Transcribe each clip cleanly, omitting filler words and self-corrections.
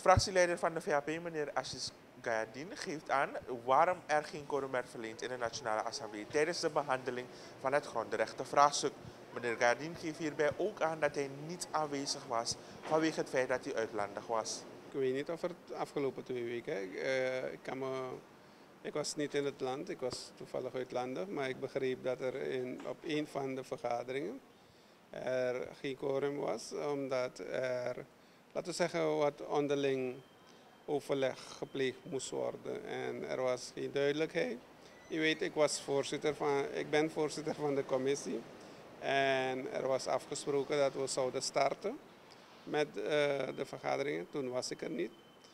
Fractieleider van de VHP, meneer Assis Gayadin, geeft aan waarom er geen quorum werd verleend in de Nationale Assemblée tijdens de behandeling van het grondrechtenvraagstuk. Meneer Gayadin geeft hierbij ook aan dat hij niet aanwezig was vanwege het feit dat hij uitlandig was. Ik weet niet of het afgelopen 2 weken. Ik was niet in het land, ik was toevallig uitlandig, maar ik begreep dat er op een van de vergaderingen er geen quorum was, omdat er, laten we zeggen, wat onderling overleg gepleegd moest worden en er was geen duidelijkheid. Je weet, ik ben voorzitter van de commissie en er was afgesproken dat we zouden starten met de vergaderingen. Toen was ik er niet.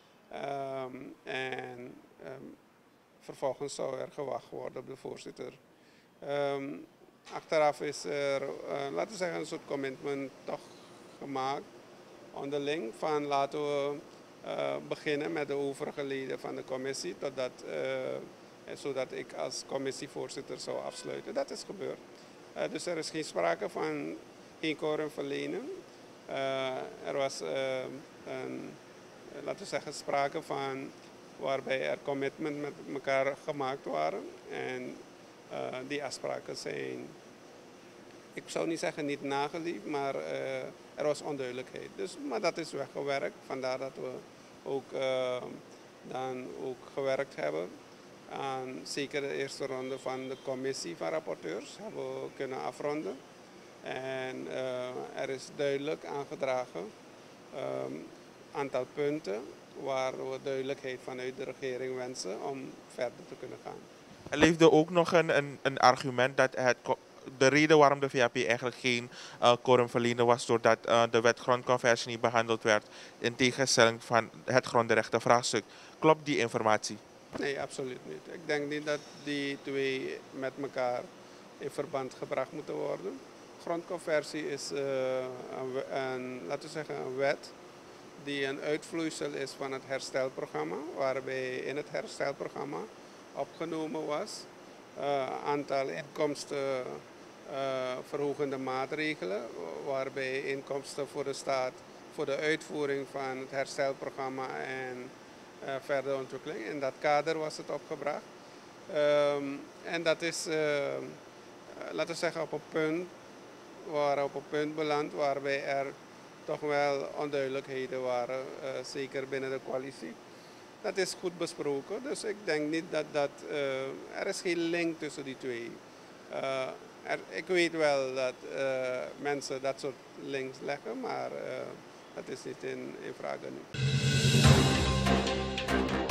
Vervolgens zou er gewacht worden op de voorzitter. Achteraf is er, laten we zeggen, een soort commitment toch gemaakt onderling van laten we beginnen met de overige leden van de commissie, zodat ik als commissievoorzitter zou afsluiten. Dat is gebeurd. Dus er is geen sprake van geen quorum verlenen. Er was laten we zeggen, sprake van waarbij er commitment met elkaar gemaakt waren. En die afspraken zijn, ik zou niet zeggen niet nageleefd, maar er was onduidelijkheid. Dus, maar dat is weggewerkt, vandaar dat we dan ook gewerkt hebben aan zeker de eerste ronde van de commissie van rapporteurs hebben we kunnen afronden. En er is duidelijk aangedragen aantal punten waar we duidelijkheid vanuit de regering wensen om verder te kunnen gaan. Er leefde ook nog een argument dat de reden waarom de VHP eigenlijk geen quorum verleende was doordat de wet grondconversie niet behandeld werd in tegenstelling van het grondrechtenvraagstuk. Klopt die informatie? Nee, absoluut niet. Ik denk niet dat die twee met elkaar in verband gebracht moeten worden. Grondconversie is laten we zeggen, een wet die een uitvloeisel is van het herstelprogramma, waarbij in het herstelprogramma opgenomen was aantal inkomstenverhogende maatregelen, waarbij inkomsten voor de staat voor de uitvoering van het herstelprogramma en verdere ontwikkeling. In dat kader was het opgebracht. En dat is, laten we zeggen, op een punt beland waarbij er toch wel onduidelijkheden waren, zeker binnen de coalitie. Dat is goed besproken, dus ik denk niet dat er is geen link tussen die twee. Ik weet wel dat mensen dat soort links leggen, maar dat is niet in vraag nu.